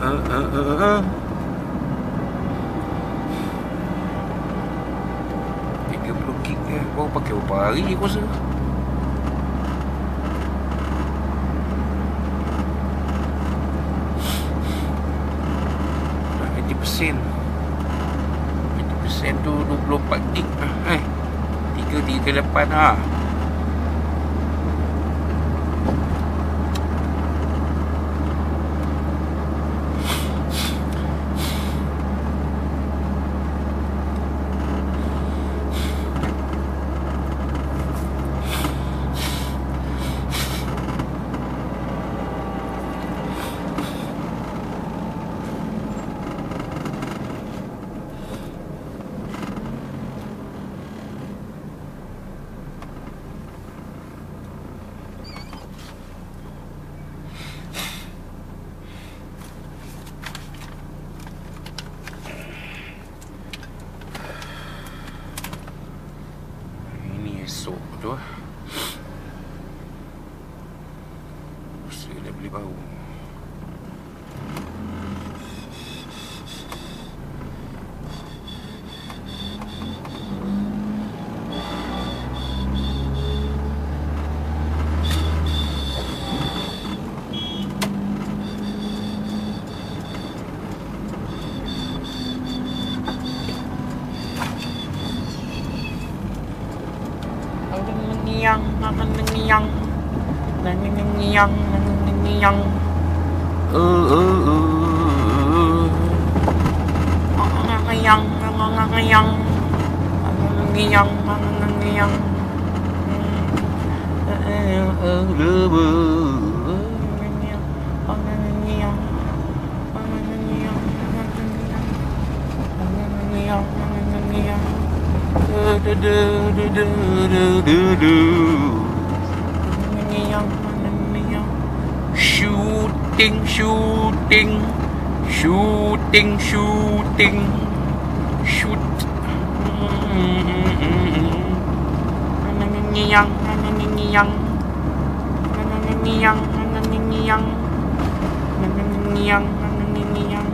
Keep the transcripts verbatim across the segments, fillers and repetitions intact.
uh, uh, uh, uh. tiga puluh gig eh. Baru pakai berapa hari aku rasa. eighty percent eighty percent tu dua puluh empat gig eh. tiga tiga lapan lah. Esok tu lah saya dah beli baru. Ngiang, makan ngiang, ngiang, ngiang, ngiang, uh, uh, uh, ngiang, ngiang, ngiang, ngiang, do do do do do do do. Shooting, shooting, shooting, shooting, shoot. Ngiang, ngiang, ngiang, ngiang, ngiang, ngiang.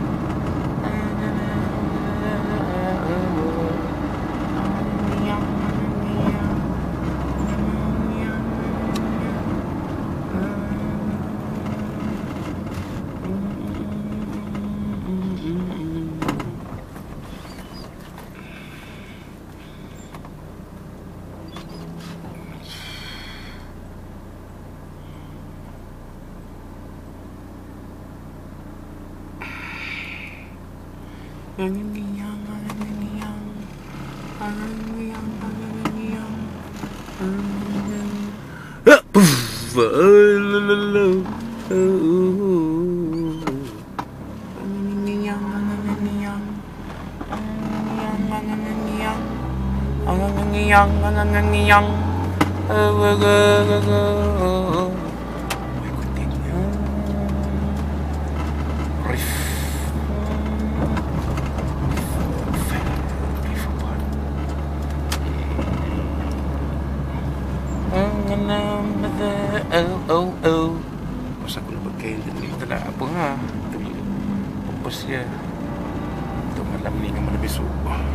Oh oh oh. Masa aku nak pakai internet tak nak apa lah. Tapi purpose dia untuk malam ni dengan malam besok.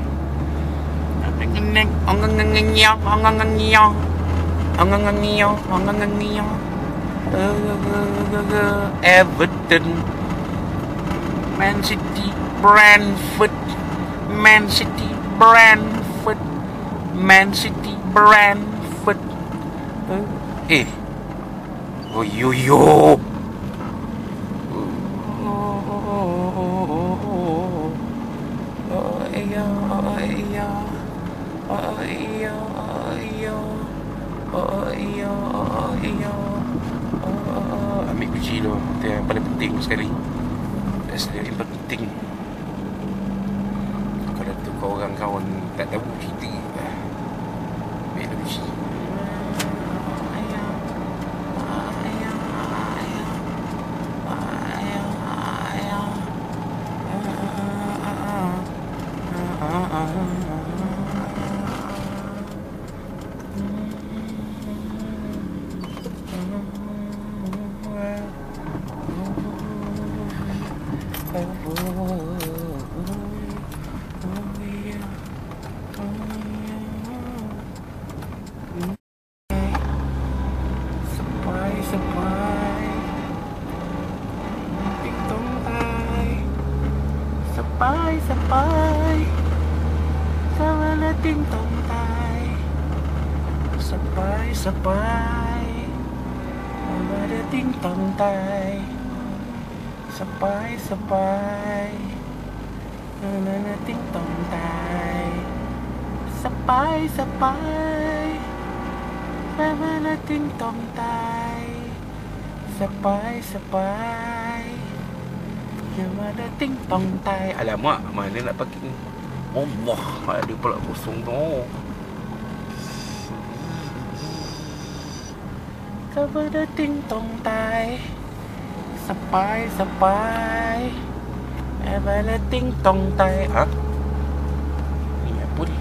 Neng ongang ngiang ongang ngiang ongang ngiang ongang ngiang. Everton, Man City, Brentford, Man City, Brentford, Man City, Brentford. Eh, oh yo yo. Oh iya, oh iya, oh iya, oh iya, oh iya, oh iya. Ambil kunci tu, itu yang paling penting sekali. That's the yang penting. Kalau tu kau orang kawan tak tahu cerita, ambil kunci. oh, oh yeah, oh yeah. Sabay, sabay, ting-tong tay. Sabay, sabay, sama na ting-tong tay. Sabay, sabay, sama na ting-tong tay. Sabay, sabay, sama na ting-tong tay. Sabay, sabay, sama na ting-tong tay. Sabay, sabay, sama na ting-tong tay. Alamak, mana nak pakai ni? Allah, ada pula kosong tu. Sama na ting-tong tay. Sabay, sabay, sama na ting-tong tay. Ha? Ni apa ni?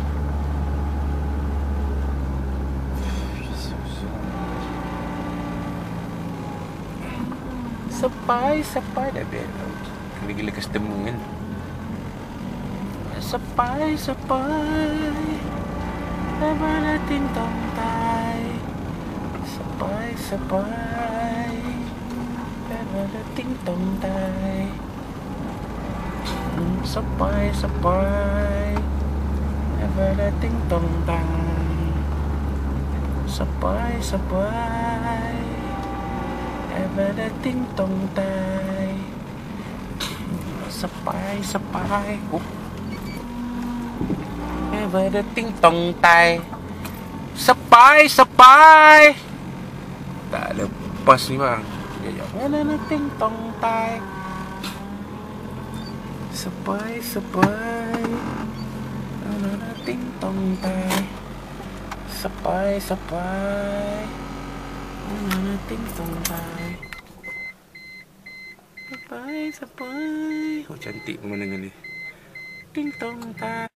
Sabay, sabay. Dah biar gila-gila customer kan. Sabay, sabay, sama na ting-tong tay. Sabay, sabay, sama na ting-tong tay. Sabay, sabay, sama na ting-tong tay. Sabay, sabay, sama na ting-tong tay. Sabay, sabay, oh. Sama na ting-tong tay. Sabay, sabay. Tak lepas ni bang. Sekejap. Mana na ting-tong tay. Sabay, sabay, mana na ting-tong tay. Sabay, sabay, mana na ting-tong tay. Sabay, sabay. Oh cantik pemandangan ni. Ting-tong tay.